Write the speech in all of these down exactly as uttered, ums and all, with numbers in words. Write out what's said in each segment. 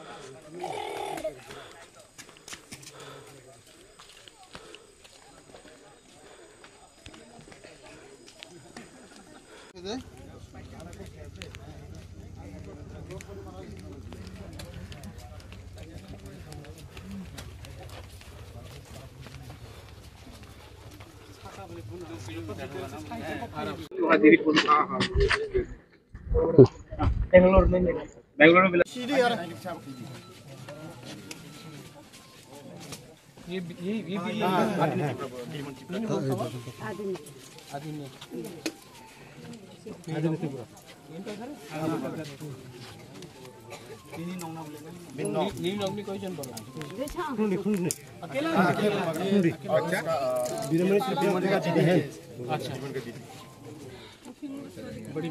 बेंगलोर में बेंगलोर में ये ये ये भी बड़ी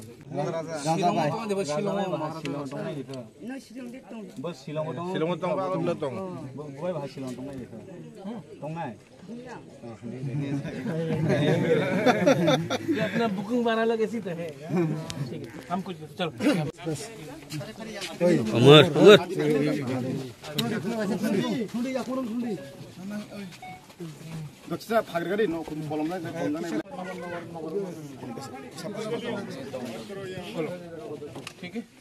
अपना बुकिंग बारह लग ऐसी तो है। ठीक है हम कुछ चलो अमर अमर दक्षिणा फागरगाड़ी नो बलमना ठीक है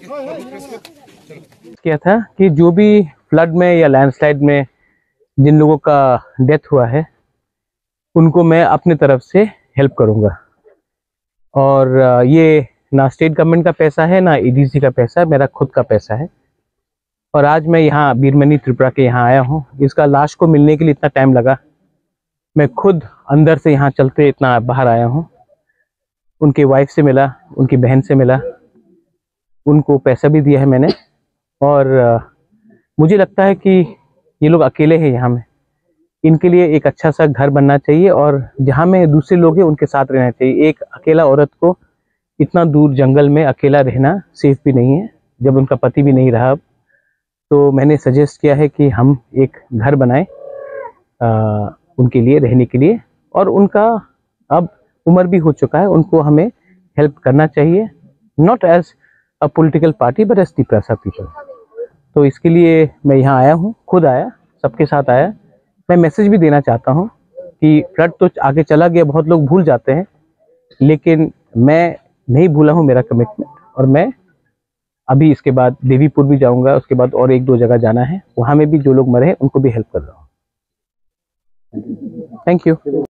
क्या था कि जो भी फ्लड में या लैंडस्लाइड में जिन लोगों का डेथ हुआ है उनको मैं अपने तरफ से हेल्प करूंगा। और ये ना स्टेट गवर्नमेंट का पैसा है ना ईडीसी का पैसा है, मेरा खुद का पैसा है। और आज मैं यहाँ वीरमनी त्रिपुरा के यहाँ आया हूँ। इसका लाश को मिलने के लिए इतना टाइम लगा, मैं खुद अंदर से यहाँ चलते इतना बाहर आया हूँ। उनकी वाइफ से मिला, उनकी बहन से मिला, उनको पैसा भी दिया है मैंने। और मुझे लगता है कि ये लोग अकेले हैं यहाँ में, इनके लिए एक अच्छा सा घर बनना चाहिए और जहाँ में दूसरे लोग हैं उनके साथ रहना चाहिए। एक अकेला औरत को इतना दूर जंगल में अकेला रहना सेफ भी नहीं है, जब उनका पति भी नहीं रहा। तो मैंने सजेस्ट किया है कि हम एक घर बनाएं उनके लिए रहने के लिए। और उनका अब उम्र भी हो चुका है, उनको हमें हेल्प करना चाहिए, not as a political party but as Tripura people. तो इसके लिए मैं यहाँ आया हूँ, खुद आया, सबके साथ आया। मैं मैसेज भी देना चाहता हूँ कि फ्लड तो आगे चला गया, बहुत लोग भूल जाते हैं, लेकिन मैं नहीं भूला हूँ मेरा कमिटमेंट। और मैं अभी इसके बाद देवीपुर भी जाऊँगा, उसके बाद और एक दो जगह जाना है, वहाँ में भी जो लोग मरे हैं उनको भी हेल्प कर रहा हूँ। Thank you.